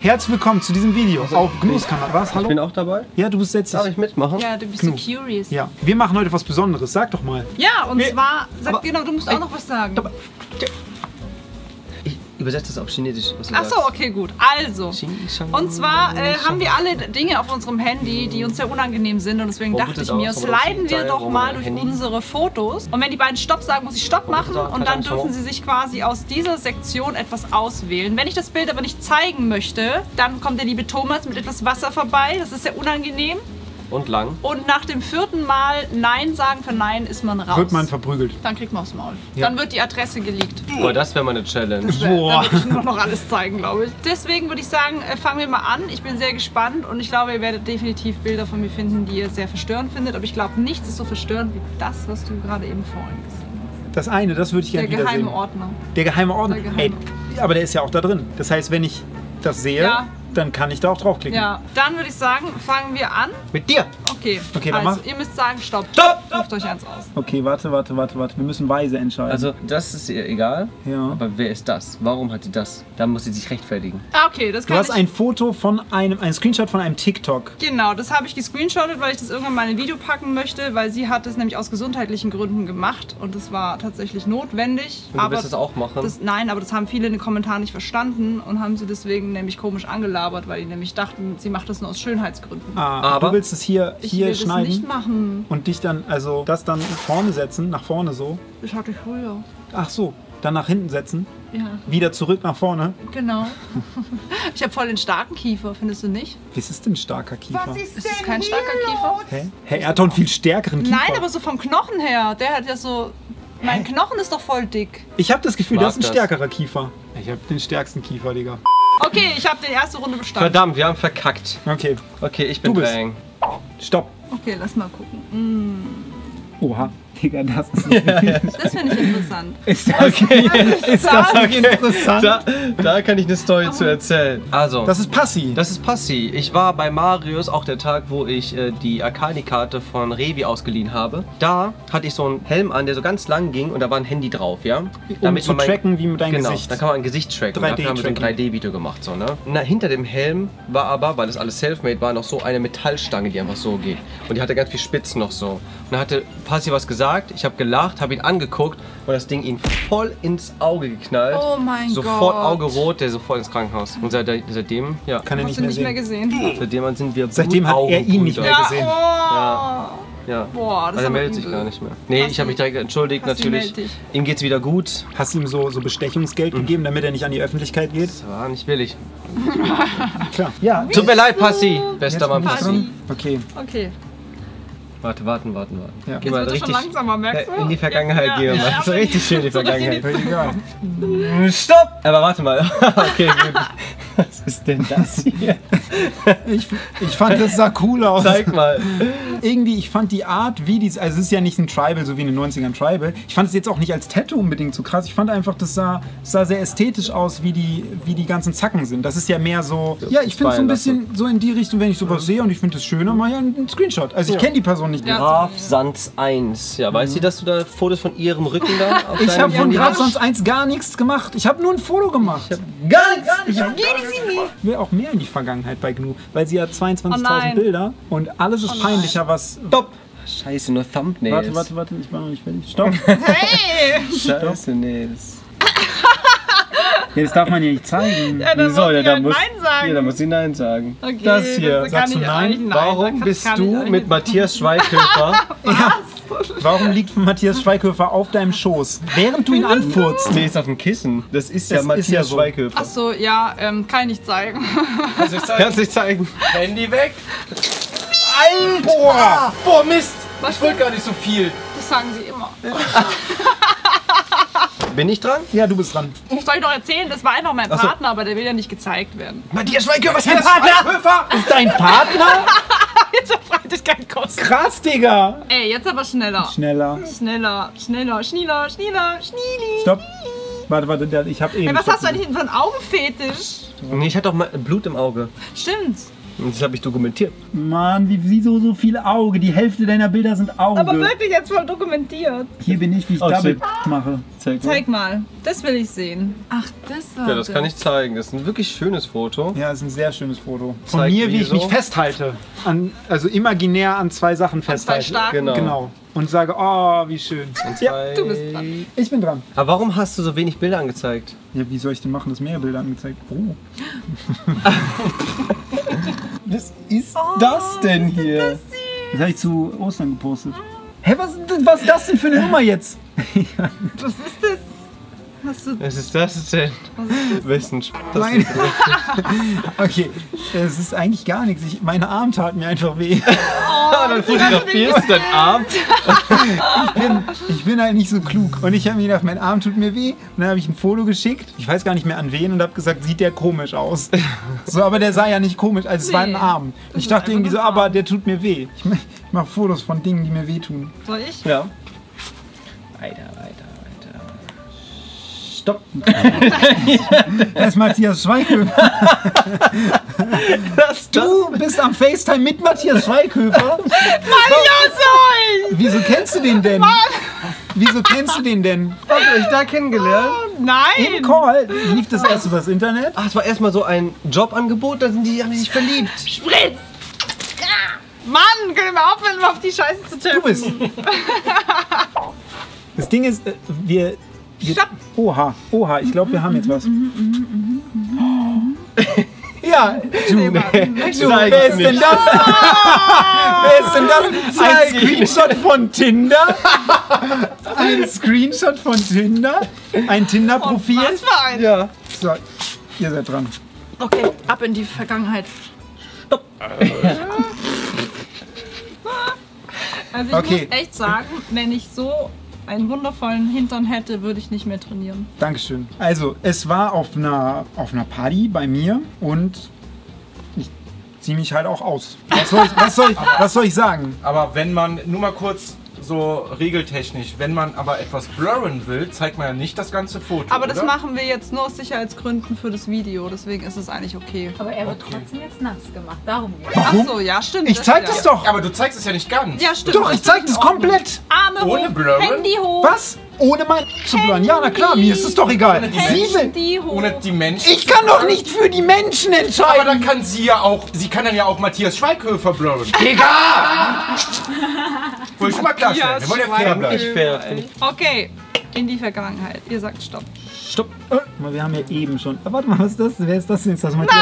Herzlich willkommen zu diesem Video auf Gnus Kanal. Was? Hallo? Ich bin auch dabei. Ja, du bist jetzt. Darf ich mitmachen? Ja, du bist so curious. Ja, wir machen heute was Besonderes. Sag doch mal. Ja, und Nee, zwar, aber- genau, du musst auch noch was sagen. Ich übersetze das auf Chinesisch. Was du Ach so, sagst. okay, gut. Also, und zwar haben wir alle Dinge auf unserem Handy, die uns sehr unangenehm sind. Und deswegen dachte ich mir, sliden wir doch mal durch unsere Fotos. Und wenn die beiden Stopp sagen, muss ich Stopp machen. Und dann dürfen sie sich quasi aus dieser Sektion etwas auswählen. Wenn ich das Bild aber nicht zeigen möchte, dann kommt der liebe Thomas mit etwas Wasser vorbei. Das ist sehr unangenehm. Und lang. Und nach dem 4. Mal Nein sagen für Nein ist man raus. Wird man verprügelt. Dann kriegt man aufs Maul. Ja. Dann wird die Adresse geleakt. Boah, das wäre mal eine Challenge. Boah. Da würde ich nur noch alles zeigen, glaube ich. Deswegen würde ich sagen, fangen wir mal an. Ich bin sehr gespannt und ich glaube, ihr werdet definitiv Bilder von mir finden, die ihr sehr verstörend findet. Aber ich glaube, nichts ist so verstörend wie das, was du gerade eben vorhin gesehen hast. Das eine, das würde ich Der gerne wiedersehen. geheime Ordner. Der geheime Ordner. Der geheime. Ey, aber der ist ja auch da drin. Das heißt, wenn ich das sehe, Ja. dann kann ich da auch draufklicken. Ja, dann würde ich sagen, fangen wir an. Mit dir. Okay, Okay, dann also mach. ihr müsst sagen, Stopp. Stopp! Sucht euch eins aus. Okay, warte. Wir müssen weise entscheiden. Also, das ist ihr egal. Ja. Aber wer ist das? Warum hat sie das? Da muss sie sich rechtfertigen. Ah, okay, das Du kann hast ich... ein Foto von ein Screenshot von einem TikTok. Genau, das habe ich gescreenshottet, weil ich das irgendwann mal in ein Video packen möchte, weil sie hat es nämlich aus gesundheitlichen Gründen gemacht und das war tatsächlich notwendig. Und du willst das auch machen? Nein, aber das haben viele in den Kommentaren nicht verstanden und haben sie deswegen nämlich komisch angelabert, weil die nämlich dachten, sie macht das nur aus Schönheitsgründen. Aber du willst es hier Ich will das schneiden nicht machen. und dich dann, also das dann vorne setzen, nach vorne so. Das hatte ich früher. Ach so, dann nach hinten setzen, Ja, wieder zurück nach vorne. genau. Ich habe voll den starken Kiefer, findest du nicht? Was ist denn starker Kiefer? Ist das kein starker Kiefer? Hä? Hey, er hat doch einen viel stärkeren Kiefer. Nein, aber so vom Knochen her. Der hat ja so... Mein Knochen ist doch voll dick. Ich habe das Gefühl, Mag das ist ein das. stärkerer Kiefer. Ich habe den stärksten Kiefer, Digga. Okay, ich habe die erste Runde bestanden. Verdammt, wir haben verkackt. Okay, Okay, ich bin Du bist. Drang. stopp. Okay, lass mal gucken. Oha, Digga, das ist Das finde ich interessant. Ist das interessant? Da kann ich eine Story zu erzählen. Also, Das ist Passi. das ist Passi. Ich war bei Marius, auch der Tag, wo ich die Arcani-Karte von Revi ausgeliehen habe. Da hatte ich so einen Helm an, der so ganz lang ging und da war ein Handy drauf, ja? Um zu tracken, wie mit deinem Genau, Gesicht. da kann man ein Gesicht tracken. 3D Dafür haben wir so ein tracken. 3D-Video gemacht, so, ne? Na, hinter dem Helm war aber, weil das alles Selfmade war, noch so eine Metallstange, die einfach so geht. Und die hatte ganz viel Spitzen noch so. Und dann hatte Passi was gesagt, ich habe gelacht, habe ihn angeguckt und das Ding ihn voll ins Auge geknallt. Oh mein Sofort Gott. Auge rot, der sofort ins Krankenhaus. Und seitdem, ja, Kann er Hast nicht du mehr nicht sehen. mehr gesehen? seitdem sind wir Seitdem hat er ihn nicht mehr Ja, gesehen. oh. Ja. Boah, das Also ist er aber meldet sich übel. gar nicht mehr. Nee, Passi. ich habe mich direkt entschuldigt, Passi, natürlich. meld dich. Ihm geht's wieder gut. Hast du ihm so Bestechungsgeld gegeben, damit er nicht an die Öffentlichkeit geht? Das war nicht billig. Klar. Ja. Tut mir leid, Passi. Bester Jetzt Mann, bin ich Passi. dran. Okay. Okay. Warten. Ja. Geh Jetzt mal wird es schon richtig langsamer, merkst du? in die Vergangenheit Ja, gehen. ja, Mann. ja, So richtig schön in die zurück in die Vergangenheit. Egal. Stopp! Aber warte mal. Okay, gut. Was ist denn das hier? Ich fand, das sah cool aus. Zeig mal. Irgendwie, ich fand die Art, wie die, also es ist ja nicht ein Tribal, so wie in den 90ern Tribal. Ich fand es jetzt auch nicht als Tattoo unbedingt so krass. Ich fand einfach, das sah sehr ästhetisch aus, wie die ganzen Zacken sind. Das ist ja mehr so, ja, ich finde es so ein bisschen so in die Richtung, wenn ich sowas sehe und ich finde es schöner, mal ja einen Screenshot. Also ich kenne die Person nicht. Ja. Graf Sands 1. Ja, weiß sie, dass du da Fotos von ihrem Rücken da auf Ich deinem habe von Handy Graf hast? sonst 1 gar nichts gemacht. Ich habe nur ein Foto gemacht. Gar nichts! Ich will auch mehr in die Vergangenheit bei GNU, weil sie hat 22.000 Oh nein. Bilder und alles ist peinlicher, was... Stopp! Scheiße, nur Thumbnails. Warte, ich war noch nicht fertig. Stopp. Hey! Scheiße, nee. Ja, das darf man ja nicht zeigen. Ja, dann muss Ja, ich da halt muss, Nein sagen. ja, da muss sie Nein sagen. Okay, Das hier. kann Sagst du ich nein? eigentlich nein. Warum Das bist kann ich du eigentlich mit nicht. Matthias Schweighöfer? Warum liegt Matthias Schweighöfer auf deinem Schoß, während du ihn anfurzt? Nee, ist auf dem Kissen. Das ist ja Das ist Matthias ja so. Schweighöfer. Ach so, ja, kann ich nicht zeigen. Kannst du nicht zeigen? Handy weg. Boah! Boah, Mist. Was Ich wollte gar nicht so viel. Das sagen sie immer. Bin ich dran? Ja, du bist dran. Soll ich noch erzählen? Das war einfach mein Ach so. Partner, aber der will ja nicht gezeigt werden. Matthias Schweighöfer, was ist Dein Partner? Ist dein Partner? Jetzt verbreitet ich keinen Kost. Krass, Digga! Ey, jetzt aber schneller. Schneller. Schneller. Schnieli. Stopp. Warte, ich hab Hey, eben. was hast du denn hinten für einen Augenfetisch? Nee, ich hatte doch mal Blut im Auge. Stimmt. Und das habe ich dokumentiert. Mann, wieso so viele Augen? Die Hälfte deiner Bilder sind Augen. Aber wirklich jetzt voll dokumentiert. Hier bin ich, wie ich Double mache. Zeig mal. Das will ich sehen. Ach, das war Ja, das kann ich zeigen. Das ist ein wirklich schönes Foto. Ja, das ist ein sehr schönes Foto. Von Zeig mir, wie ich so. mich festhalte. Also imaginär an 2 Sachen festhalte. Starken. Genau. Und sage, oh, wie schön. Ja, du bist dran. Ich bin dran. Aber warum hast du so wenig Bilder angezeigt? Ja, wie soll ich denn machen, dass mehr Bilder angezeigt? Oh. Was ist das denn hier? Das habe ich zu Ostern gepostet. Hä, was ist das denn für eine Nummer jetzt? Was ist das? Was ist das denn? Wessen Nein. Okay, es ist eigentlich gar nichts. Meine Arm tat mir einfach weh. dann fotografierst du deinen Arm. Ich bin halt nicht so klug. Und ich habe mir gedacht, mein Arm tut mir weh. Und dann habe ich ein Foto geschickt. Ich weiß gar nicht mehr an wen. Und habe gesagt, sieht der komisch aus. So, aber der sah ja nicht komisch. Also es war ein Arm. Ich dachte irgendwie so, aber der tut mir weh. Ich mache Fotos von Dingen, die mir wehtun. Soll ich? Ja. Weiter. Stopp. Das ist Matthias Schweighöfer. Du bist am FaceTime mit Matthias Schweighöfer. Wieso kennst du den denn? Wieso kennst du den denn? Habt ihr euch da kennengelernt? Nein! Im Call. Lief das erst übers Internet? Ach, es war erstmal so ein Jobangebot, da haben die sich verliebt. Spritz! Mann, können wir aufhören, auf die Scheiße zu tippen? Du bist. Das Ding ist, wir Stopp! Oha, ich glaube, wir haben jetzt was. Ja, wer ist denn das? Wer ist denn das? Ein Screenshot von Tinder? Ein Screenshot von Tinder? Ein Tinder-Profil? Was für ein? Ja. So, ihr seid dran. Okay, ab in die Vergangenheit. Stopp. Also ich Okay. muss echt sagen, wenn ich so einen wundervollen Hintern hätte, würde ich nicht mehr trainieren. Dankeschön. Also, es war auf einer Party bei mir und ich ziehe mich halt auch aus. Was soll ich sagen? Aber wenn man, nur mal kurz so regeltechnisch, wenn man aber etwas blurren will, zeigt man ja nicht das ganze Foto, Aber das oder? machen wir jetzt nur aus Sicherheitsgründen für das Video, deswegen ist es eigentlich okay. Aber er wird trotzdem jetzt nass gemacht. Darum geht's. Ach so, ja, stimmt. Ich zeig das doch! Aber du zeigst es ja nicht ganz. Ja, stimmt. Doch, ich zeig das komplett! Arme Ohne hoch, Blurren? Handy hoch. Was? Ohne mein zu blurren? Ja, na klar, mir ist es doch egal. Ohne die Sie will- Handy hoch. Ohne die Menschen. Ich kann doch nicht für die Menschen Aber entscheiden! dann kann sie kann dann ja auch Matthias Schweighöfer blurren. Egal! Wollte ich schon mal klarstellen. Wir wollen ja fair bleiben. Ich fair. Okay, in die Vergangenheit. Ihr sagt Stopp. Stopp! Wir haben ja eben schon. Warte mal, was ist das? Wer ist das denn? Ist das Matthias?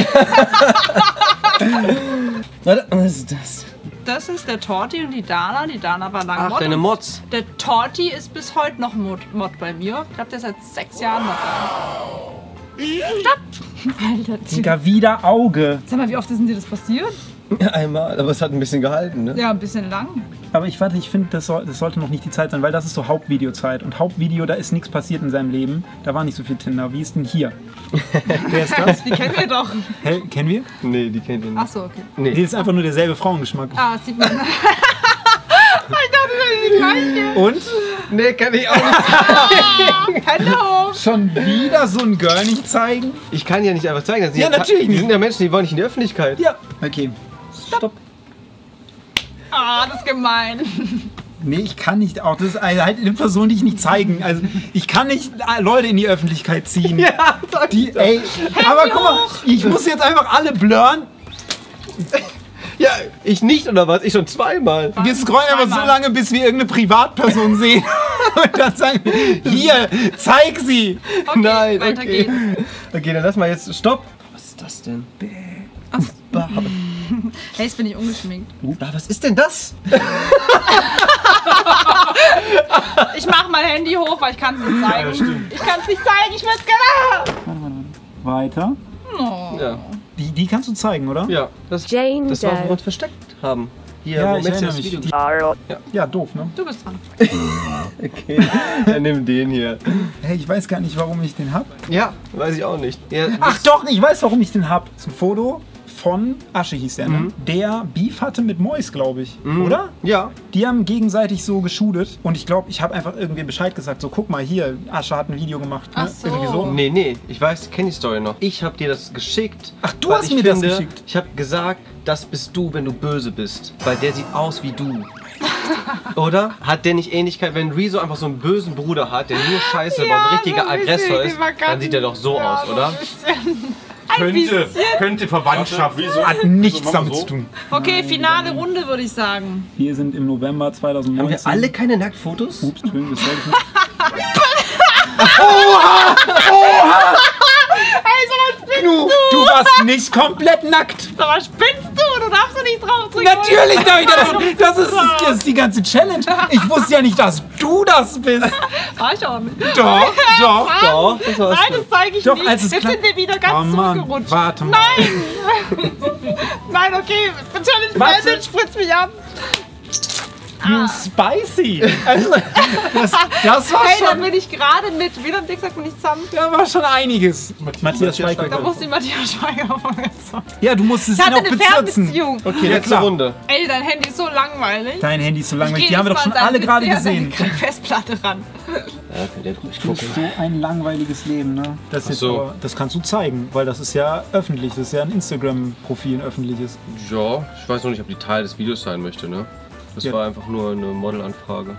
Warte, was ist das? Das ist der Torti und die Dana. Die Dana war lange Ach, Mod. deine Mods. Der Torti ist bis heute noch Mod bei mir. Ich glaube, der ist seit 6 Jahren Mod da. Stopp! Alter, Digga, wieder Auge. sag mal, wie oft ist denn dir das passiert? Einmal, aber es hat ein bisschen gehalten, ne? Ja, ein bisschen lang. Aber ich finde, das sollte noch nicht die Zeit sein, weil das ist so Hauptvideozeit. Und Hauptvideo, da ist nichts passiert in seinem Leben. Da war nicht so viel Tinder. Wie ist denn hier? Wer ist das? Die kennen wir doch. Hä, kennen wir? Nee, die kennt ihr nicht. Ach so, okay. Nee, ist einfach nur derselbe Frauengeschmack. Ah, das sieht man. Ich dachte, das ist die gleiche. Und? Nee, kann ich auch nicht. Hallo. Schon wieder so ein Girl nicht zeigen? Ich kann ja nicht einfach zeigen. Das sind Ja, natürlich Die nicht. sind ja Menschen, die wollen nicht in die Öffentlichkeit. Ja. Okay. Stopp. Ah, das ist gemein. Nee, ich kann nicht. Auch das ist halt eine Person, die ich nicht zeigen. Also ich kann nicht Leute in die Öffentlichkeit ziehen. Ja, sag Die, ey. Aber guck mal, ich muss jetzt einfach alle blurren. Ja, ich nicht oder was? Ich schon zweimal. Wir scrollen aber so Zweimal. lange, bis wir irgendeine Privatperson sehen. Und dann sagen wir, hier, zeig sie. Okay, Nein, weiter okay. geht's. Okay, dann lass mal jetzt. Stopp. Was ist das denn? Hey, jetzt bin ich ungeschminkt. Was ist denn das? Ich mach mal Handy hoch, weil ich kann es nicht zeigen. Ich kann es nicht zeigen, ich würde es gerne. Weiter. Oh. Ja. Die kannst du zeigen, oder? Ja. Das war, wo wir uns versteckt haben. Hier, Ja, wo ich Max erinnere das mich. Video Ja, doof, ne? Du bist dran. Okay, dann nimm den hier. Hey, ich weiß gar nicht, warum ich den hab. Ja, weiß ich auch nicht. Ja, Ach doch, ich weiß, warum ich den hab. Das ist ein Foto von Asche hieß der, ne? Der Beef hatte mit Mois, glaube ich, oder? Ja. Die haben gegenseitig so geschudet und ich glaube, ich habe einfach irgendwie Bescheid gesagt, so guck mal hier, Asche hat ein Video gemacht. Ne? Ach so. Irgendwie so. Nee, ich weiß, kenne die Story noch. Ich habe dir das geschickt. Ach, du weil hast ich mir das finde, geschickt. Ich habe gesagt, das bist du, wenn du böse bist. Weil der sieht aus wie du. Oder? Hat der nicht Ähnlichkeit, wenn Rezo einfach so einen bösen Bruder hat, der nur Scheiße war, ein richtiger Aggressor ist, dann sieht er doch so aus, oder? Könnte Verwandtschaft. Hat nichts damit zu tun. Okay, finale Runde würde ich sagen. Wir sind im November 2019. Haben wir alle keine Nacktfotos? Ups, Entschuldigung, das wollte ich nicht. Ey, sag mal, spinnst Du warst nicht komplett nackt. Sag mal, spinnst du? Du darfst doch nicht drauf drücken. Natürlich darf ich da drauf. Das ist die ganze Challenge. Ich wusste ja nicht, dass du das bist. War ich auch nicht. Doch. Doch, das war's. Nein, das zeige ich Doch, nicht. als es Jetzt klar- sind wir wieder ganz Oh Mann, zurückgerutscht. warte mal. Nein! Nein, okay. Challenge Warte. beendet, spritz mich ab. Spicy. Also, das war Hey, dann schon, bin ich gerade mit, wie hat der gesagt, bin ich zusammen? da war schon einiges. Matthias Da Schweighöfer. muss die Matthias Schweiger von mir sagen. Ja, du musstest Ich ihn hatte auch eine bezirzen. Fernbeziehung. Okay, Ja, letzte klar. Runde. Ey, dein Handy ist so langweilig. Dein Handy ist so langweilig. Ich Die geh haben wir doch jetzt schon mal an alle deinen gerade PC, an gesehen. deine Festplatte ran. Ja, könnt ihr ruhig Du gucken. hast so ein langweiliges Leben, ne? Das, Ach jetzt so. aber, das kannst du zeigen, weil das ist ja öffentlich. Das ist ja ein Instagram-Profil, ein öffentliches. Ja, ich weiß noch nicht, ob die Teil des Videos sein möchte, ne? Das Ja. war einfach nur eine Modelanfrage.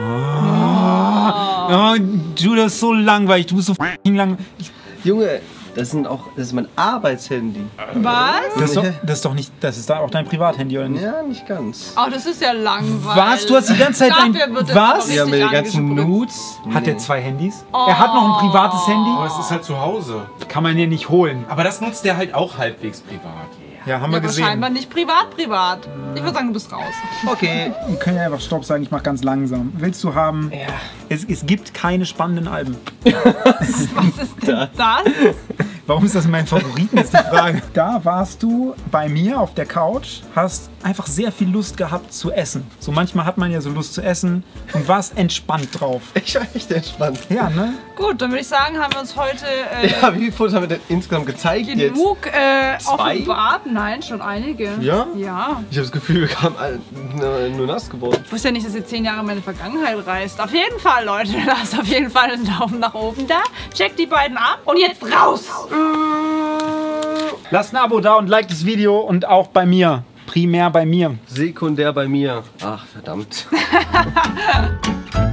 Oh, du, das ist so langweilig. Du bist so f***ing langweilig. Junge, das ist mein Arbeitshandy. Was? Das ist da auch dein Privathandy, oder nicht? Ja, nicht ganz. Oh, das ist ja langweilig. Was? Du hast die ganze Zeit ein... Dafür wird das Was? aber Ja, mit den richtig ganzen angespritzt. Nudes. Hat er 2 Handys? Er hat noch ein privates Handy? Aber es ist halt zu Hause. Kann man hier nicht holen. Aber das nutzt der halt auch halbwegs privat. Ja, haben Ja, wir aber gesehen. scheinbar nicht privat. Ich würde sagen, du bist raus. Okay. Wir können ja einfach Stopp sagen, ich mach ganz langsam. Willst du haben? Ja. Es gibt keine spannenden Alben. Was ist denn das? Warum ist das mein Favoriten, ist die Frage. Da warst du bei mir auf der Couch, hast einfach sehr viel Lust gehabt zu essen. So manchmal hat man ja so Lust zu essen und warst entspannt drauf. Ich war echt entspannt. Ja, ne? Gut, dann würde ich sagen, haben wir uns heute Ja, wie viele Fotos haben wir denn insgesamt gezeigt jetzt? genug Zwei? offenbart. Nein, schon einige. Ja? Ja. Ich habe das Gefühl, wir kamen alle nur nass geworden. Ich wusste ja nicht, dass ihr 10 Jahre meine Vergangenheit reist. Auf jeden Fall, Leute, lasst auf jeden Fall einen Daumen nach oben da. Checkt die beiden ab. Und jetzt raus! Lasst ein Abo da und liked das Video und auch bei mir. Primär bei mir. Sekundär bei mir. Ach, verdammt.